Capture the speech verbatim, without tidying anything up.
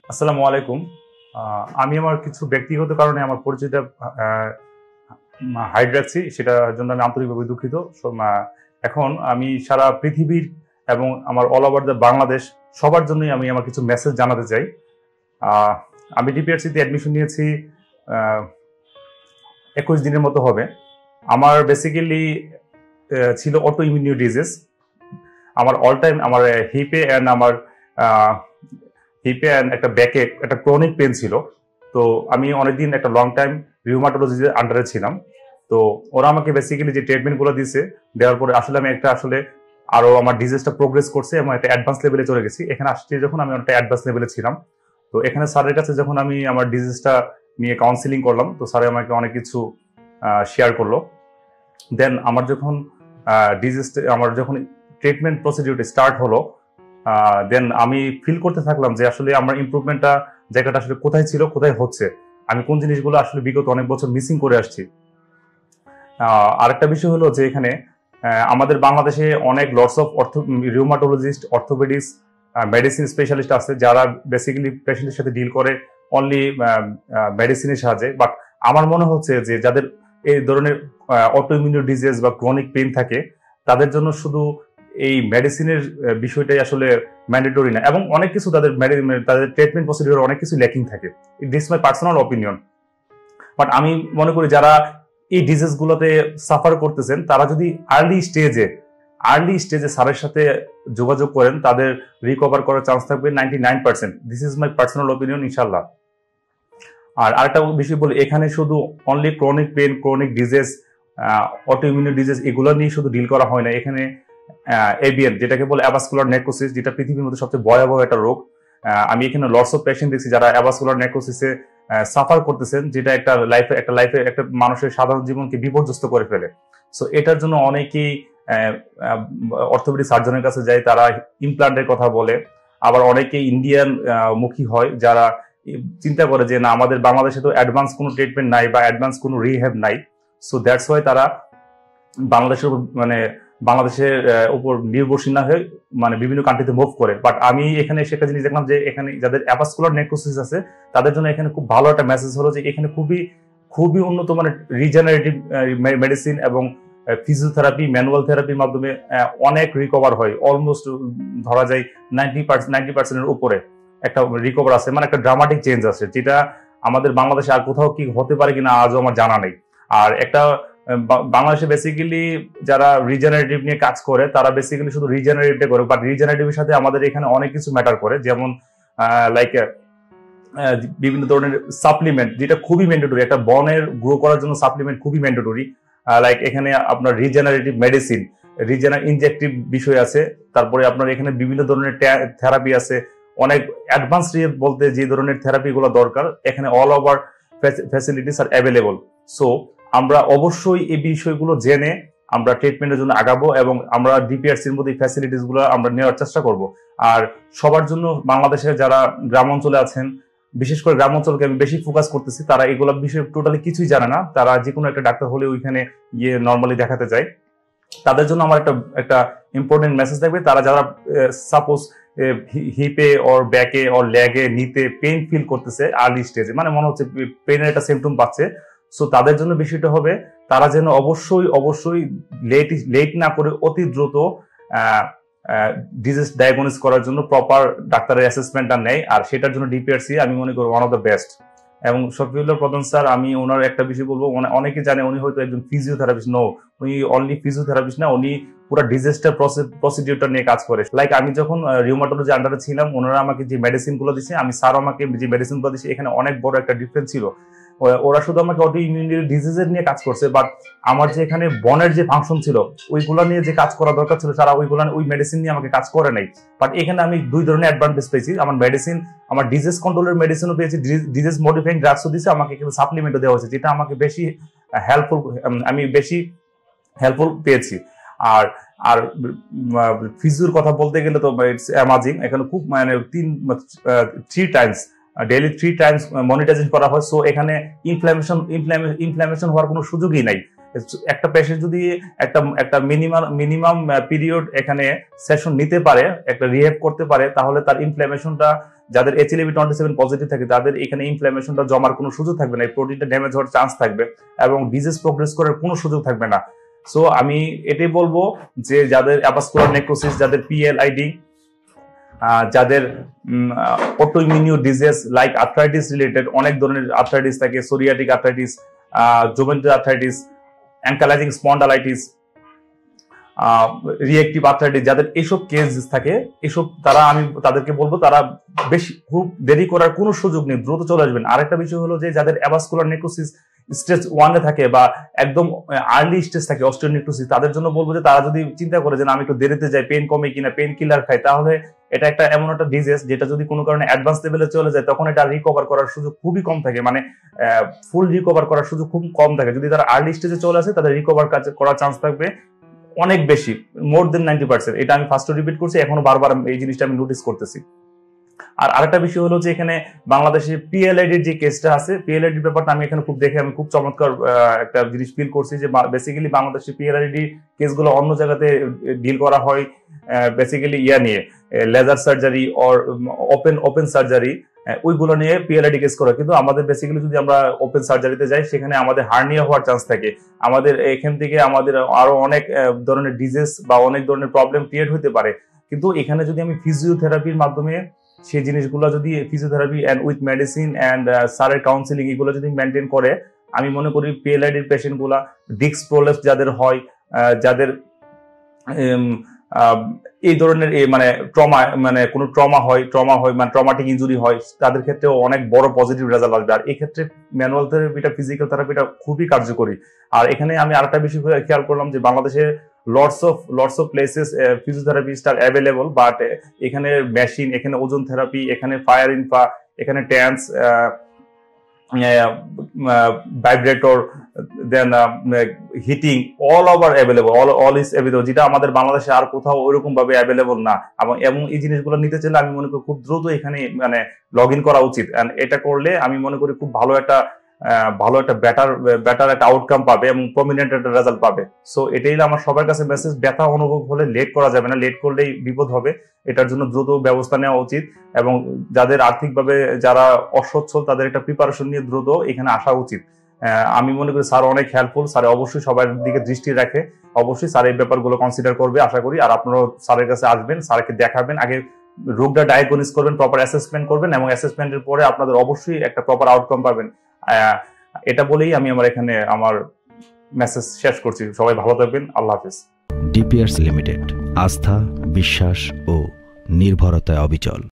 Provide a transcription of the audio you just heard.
আসসালামু আলাইকুম। আমি আমার কিছু ব্যক্তিগত কারণে আমার পরিচয়টা হাইড রাখছি, সেটার জন্য আমি আন্তরিকভাবে দুঃখিত। এখন আমি সারা পৃথিবীর এবং আমার অল ওভার দ্য বাংলাদেশ সবার জন্যই আমি আমার কিছু মেসেজ জানাতে চাই। আমি ডিপিআরসিতে অ্যাডমিশন নিয়েছি একুশ দিনের মতো হবে। আমার বেসিক্যালি ছিল অটো ইমিউন ডিজিজ। আমার অল টাইম আমার হিপে অ্যান্ড আমার হিপে অ্যান্ড একটা ব্যাকে একটা ক্রনিক পেন ছিল। তো আমি অনেকদিন একটা লং টাইম রিউমাটোলজির আন্ডারে ছিলাম। তো ওরা আমাকে বেসিক্যালি যে ট্রিটমেন্টগুলো দিয়েছে, দেওয়ার পরে আসলে আমি একটা আসলে আরো আমার ডিজিজটা প্রোগ্রেস করছে এবং একটা অ্যাডভান্স লেভেলে চলে গেছি। এখানে আসছে যখন আমি একটা অ্যাডভান্স লেভেলে ছিলাম, তো এখানে স্যারের কাছে যখন আমি আমার ডিজিজটা নিয়ে কাউন্সিলিং করলাম, তো স্যার আমাকে অনেক কিছু শেয়ার করলো। দেন আমার যখন ডিজিজ আমার যখন ট্রিটমেন্ট প্রসিডিউরটা স্টার্ট হলো, দেন আমি ফিল করতে থাকলাম যে আসলে আমার ইমপ্রুভমেন্টটা জায়গাটা আসলে কোথায় ছিল, কোথায় হচ্ছে, আমি কোন জিনিসগুলো আসলে বিগত অনেক বছর মিসিং করে আসছি। আরেকটা বিষয় হলো যে এখানে আমাদের বাংলাদেশে অনেক lots of ortho rheumatologist, orthopedics, medicine specialist আছে যারা বেসিক্যালি পেশেন্টের সাথে ডিল করে অনলি মেডিসিনের সাহায্যে। বাট আমার মনে হচ্ছে যে যাদের এই ধরনের অটোইমিউন ডিজিজ বা ক্রনিক পেইন থাকে, তাদের জন্য শুধু এই মেডিসিনের বিষয়টাই আসলে ম্যান্ডেটরি না, এবং অনেক কিছু তাদের তাদের ট্রিটমেন্ট প্রসিডিউর অনেক কিছু ল্যাকিং থাকে। This my personal opinion. But আমি মনে করি যারা এই ডিজিজ গুলোতে সাফার করতেছেন, তারা যদি আর্লি স্টেজে আর্লি স্টেজে স্যারের সাথে যোগাযোগ করেন, তাদের রিকভার করার চান্স থাকবে ninety nine percent. This is my personal opinion, ইনশাল্লাহ। আর আরেকটা বিষয় বলি, এখানে শুধু only chronic pain, chronic disease, autoimmune disease এগুলো নিয়ে শুধু ডিল করা হয় না। এখানে এবিএন, যেটাকে বলে অ্যাভাসকুলার নেক্রোসিস, যেটা পৃথিবীর মধ্যে সবচেয়ে ভয়াবহ একটা রোগ। আমি এখানে লটস অফ পেশেন্ট দেখছি যারা অ্যাভাসকুলার নেক্রোসিসে সাফার করতেছেন, যেটা একটা লাইফে একটা লাইফে একটা মানুষের সাধারণ জীবনকে বিপর্যস্ত করে ফেলে। সো এটার জন্য অনেকেই অর্থোপেডিক সার্জনের কাছে যায়, তারা ইমপ্লান্টের কথা বলে। আবার অনেকে ইন্ডিয়ান মুখী হয়, যারা চিন্তা করে যে না, আমাদের বাংলাদেশে তো অ্যাডভান্স কোনো ট্রিটমেন্ট নাই বা অ্যাডভান্স কোনো রিহ্যাব নাই। সো দ্যাটস ওয়াই তারা বাংলাদেশের মানে বাংলাদেশের উপর নির্ভরশীল না হয়ে মানে বিভিন্ন কান্ট্রিতে মুভ করে। বাট আমি এখানে এসে একটা জিনিস দেখলাম যে এখানে যাদের অ্যাভাসকুলার নেক্রোসিস আছে, তাদের জন্য এখানে খুব ভালো একটা মেসেজ হলো যে এখানে খুবই খুবই উন্নত মানে রিজেনারেটিভ মেডিসিন এবং ফিজিওথেরাপি, ম্যানুয়াল থেরাপির মাধ্যমে অনেক রিকভার হয়। অলমোস্ট ধরা যায় নাইনটি পার্সেন্ট নাইনটি পার্সেন্টের উপরে একটা রিকভার আছে, মানে একটা ড্রামাটিক চেঞ্জ আছে, যেটা আমাদের বাংলাদেশে আর কোথাও কি হতে পারে কিনা আজও আমার জানা নেই। আর একটা বাংলাদেশে বেসিক্যালি যারা রিজেনারেটিভ নিয়ে কাজ করে, তারা বেসিক্যালি শুধু রিজেনারেটিভ করে, বাট রিজেনারেটিভের সাথে আমাদের এখানে অনেক কিছু ম্যাটার করে। যেমন লাইক বিভিন্ন ধরনের সাপ্লিমেন্ট, যেটা খুবই ম্যান্ডেটরি, একটা বনের গ্রো করার জন্য সাপ্লিমেন্ট খুবই ম্যান্ডেটরি। লাইক এখানে আপনার রিজেনারেটিভ মেডিসিন, রিজেনার ইনজেক্টিভ বিষয় আছে, তারপরে আপনার এখানে বিভিন্ন ধরনের থেরাপি আছে, অনেক অ্যাডভান্স বলতে যে ধরনের থেরাপি গুলো দরকার, এখানে অল ওভার ফ্যাসিলিটিস আর অ্যাভেলেবল। সো আমরা অবশ্যই এই বিষয়গুলো জেনে আমরা ট্রিটমেন্টের জন্য আগাবো এবং আমরা ডিপিআরসির মধ্যে ফ্যাসিলিটিস গুলো আমরা নেওয়ার চেষ্টা করব। আর সবার জন্য বাংলাদেশে যারা গ্রাম অঞ্চলে আছেন, বিশেষ করে গ্রাম অঞ্চলকে আমি বেশি ফোকাস করতেছি, তারা এগুলো বিষয়ে টোটালি কিছুই জানে না। তারা যে কোনো একটা ডাক্তার হলে ওইখানে গিয়ে নর্মালি দেখাতে যায়। তাদের জন্য আমার একটা একটা ইম্পর্টেন্ট মেসেজ থাকবে, তারা যারা সাপোজ হিপে ওর ব্যাকে ওর লেগে নিতে পেইন ফিল করতেছে আর্লি স্টেজে, মানে মনে হচ্ছে পেইনের একটা সিমটম পাচ্ছে, সো তাদের জন্য বিষয়টা হবে তারা যেন অবশ্যই অবশ্যই লেট লেট না করে অতি দ্রুত ডিজিজ ডায়াগনোস করার জন্য প্রপার ডাক্তারের অ্যাসেসমেন্টটা নেয়। আর সেটার জন্য ডিপিআরসি আমি মনে করি ওয়ান অফ দ্য বেস্ট। এবং শফিউল্লাহ প্রধান স্যার, আমি ওনার একটা বিষয় বলবো, অনেকে জানে উনি হয়তো একজন ফিজিওথেরাপিস্ট। নো, উনি অনলি ফিজিওথেরাপিস্ট না, উনি পুরো ডিজিজটার প্রসিডিউরটা নিয়ে কাজ করে। লাইক আমি যখন রিউমাটোলজি আন্ডারে ছিলাম, ওনারা আমাকে যে মেডিসিন গুলো দিচ্ছে, আমি স্যার আমাকে যে মেডিসিন গুলো দিচ্ছে, এখানে অনেক বড় একটা ডিফারেন্স ছিল। ওরা শুধু আমাকে অটো ইমিউনিটি ডিজিজের নিয়ে কাজ করছে, বাট আমার যে এখানে বনের যে ফাংশন ছিল, ওইগুলো নিয়ে যে কাজ করা দরকার ছিল, তারা ওইগুলো ওই মেডিসিন নিয়ে আমাকে কাজ করে নাই। বাট এখানে আমি দুই ধরনের অ্যাডভান্টেজ পেয়েছি। আমার মেডিসিন, আমার ডিজিজ কন্ট্রোলের মেডিসিনও পেয়েছি, ডিজিজ মডিফাইং ড্রাগসও দিচ্ছে, আমাকে কিন্তু সাপ্লিমেন্টও দেওয়া হয়েছে, যেটা আমাকে বেশি হেল্পফুল, আমি বেশি হেল্পফুল পেয়েছি। আর আর ফিজিওর কথা বলতে গেলে তো ইটস অ্যামাজিং। এখানে খুব মানে তিন three times daily three times monetization করা হয়। সো এখানে ইনফ্লামেশন ইনফ্লামেশন হওয়ার কোনো সুযোগই নাই। একটা পেশেন্ট যদি একটা একটা মিনিমাম মিনিমাম পিরিয়ড এখানে সেশন নিতে পারে, একটা রিহ্যাব করতে পারে, তাহলে তার ইনফ্ল্যামেশনটা, যাদের H L A B twenty seven positive থাকে তাদের এখানে ইনফ্ল্যামেশনটা জমার কোনো সুযোগ থাকবে না, এই প্রোটিনটা ড্যামেজ হওয়ার চান্স থাকবে এবং ডিজিজ প্রোগ্রেস করার কোনো সুযোগ থাকবে না। সো আমি এটাই বলবো যে যাদের অ্যাভাস্কুলার নেক্রোসিস, যাদের পিএলআইডি, যাদের autoimmune disease like arthritis related, অনেক ধরনের আর্থ্রাইটিস থাকে, psoriatic arthritis, juvenile arthritis, ankylosing spondylitis, reactive arthritis, যাদের এইসব কেস থাকে, এসব তারা আমি তাদেরকে বলবো তারা বেশি খুব দেরি করার কোনো সুযোগ নেই, দ্রুত চলে আসবেন। আরেকটা বিষয় হলো যে যাদের অ্যাভাস্কুলার নেক্রোসিস স্টেজ ওয়ানে থাকে বা একদম আর্লি স্টেজ থাকে অস্টিওনেক্রোসিস, তাদের জন্য বলবো যে তারা যদি চিন্তা করে যে আমি একটু দেরিতে যাই, পেন কমে কিনা, পেন কিলার খাই, তাহলে এটা একটা এমন একটা ডিজিজ যেটা যদি কোনো কারণে অ্যাডভান্স লেভেলে চলে যায় তখন এটা রিকভার করার সুযোগ খুবই কম থাকে, মানে ফুল রিকভার করার সুযোগ খুব কম থাকে। যদি তারা আর্লি স্টেজে চলে আসে তাদের রিকভার করার চান্স থাকবে অনেক বেশি, মোর দেন নাইনটি পার্সেন্ট। এটা আমি ফার্স্টে রিপিট করছি, এখনো বারবার এই জিনিসটা আমি নোটিস করতেছি। আর আরেকটা বিষয় হলো যে এখানে বাংলাদেশে পিএলআইডির যে কেসটা আছে, পিএলআইডির ব্যাপারটা আমি এখানে খুব দেখে আমি খুব চমৎকার একটা জিনিস ফিল করছি যে বেসিক্যালি বাংলাদেশে পিএলআইডি কেসগুলো অন্য জায়গাতে ডিল করা হয় বেসিক্যালি ইয়া নিয়ে, laser surgery or open open surgery, ওইগুলো নিয়ে পিএলআইডি কেস করা। কিন্তু আমাদের বেসিক্যালি যদি আমরা ওপেন সার্জারিতে যাই সেখানে আমাদের হার্নিয়া হওয়ার চান্স থাকে, আমাদের এখান থেকে আমাদের আরো অনেক ধরনের ডিজিজ বা অনেক ধরনের প্রবলেম ক্রিয়েট হতে পারে। কিন্তু এখানে যদি আমি ফিজিওথেরাপির মাধ্যমে সেই জিনিসগুলো যদি physiotherapy and with medicine and স্যারের কাউন্সিলিং এগুলো যদি মেনটেন করে, আমি মনে করি পিএলআইডির পেশেন্ট গুলা, ডিস্ক প্রোলেপস যাদের হয়, যাদের এই ধরনের মানে ট্রমা মানে কোনো ট্রমা হয় ট্রমা হয় মানে ট্রমাটিক ইনজুরি হয়, তাদের ক্ষেত্রেও অনেক বড় পজিটিভ রেজাল্ট আসবে। আর এই ক্ষেত্রে ম্যানুয়াল থেরাপিটা, ফিজিক্যাল থেরাপিটা খুবই কার্যকরী। আর এখানে আমি আরেকটা বিষয় খেয়াল করলাম যে বাংলাদেশে lots of lots of places physiotherapist are available, but এখানে মেশিন, এখানে ওজন থেরাপি, এখানে ফায়ার ইনফা, এখানে tens, vibrator, then heating, all over available, all all is available, যেটা আমাদের বাংলাদেশে আর কোথাও ওইরকম ভাবে অ্যাভেলেবল না। এবং এবং এই জিনিসগুলো নিতে চাইলে আমি মনে করি খুব দ্রুত এখানে মানে লগ ইন করা উচিত। এটা করলে আমি মনে করি খুব ভালো একটা ভালো একটা বেটার বেটার একটা আউটকাম পাবে এবং প্রমিনেন্ট একটা রেজাল্ট পাবে। সো এটাই আমার সবার কাছে মেসেজ, ব্যথা অনুভব হলে লেট করা যাবে না, লেট করলেই বিপদ হবে। এটার জন্য দ্রুত ব্যবস্থা নেওয়া উচিত এবং যাদের আর্থিকভাবে যারা অসচ্ছল তাদের একটা প্রিপারেশন নিয়ে দ্রুত এখানে আসা উচিত। আমি মনে করি স্যার অনেক হেল্পফুল, স্যার অবশ্যই সবার দিকে দৃষ্টি রাখে, অবশ্যই স্যার এই ব্যাপারগুলো কনসিডার করবে আশা করি। আর আপনারাও স্যারের কাছে আসবেন, স্যারকে দেখাবেন, আগে রোগটা ডায়াগনোসিস করবেন, প্রপার অ্যাসেসমেন্ট করবেন এবং অ্যাসেসমেন্টের পরে আপনাদের অবশ্যই একটা প্রপার আউটকাম পাবেন। এটা বলেই আমি আমার এখানে আমার মেসেজ শেষ করছি। সবাই ভালো থাকবেন, আল্লাহ হাফেজ। ডিপিআরস লিমিটেড, আস্থা, বিশ্বাস ও নির্ভরতায় অবিচল।